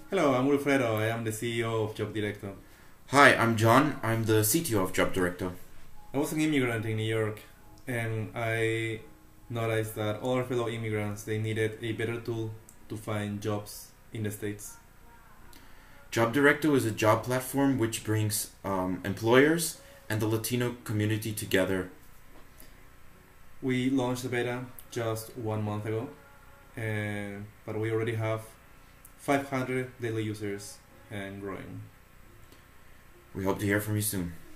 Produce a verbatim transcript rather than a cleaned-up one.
Hello, I'm Wilfredo. I am the C E O of Jobdirecto. Hi, I'm John. I'm the C T O of Jobdirecto. I was an immigrant in New York, and I noticed that all our fellow immigrants they needed a better tool to find jobs in the States. Jobdirecto is a job platform which brings um, employers and the Latino community together. We launched the beta just one month ago, and but we already have five hundred daily users and growing. We hope to hear from you soon.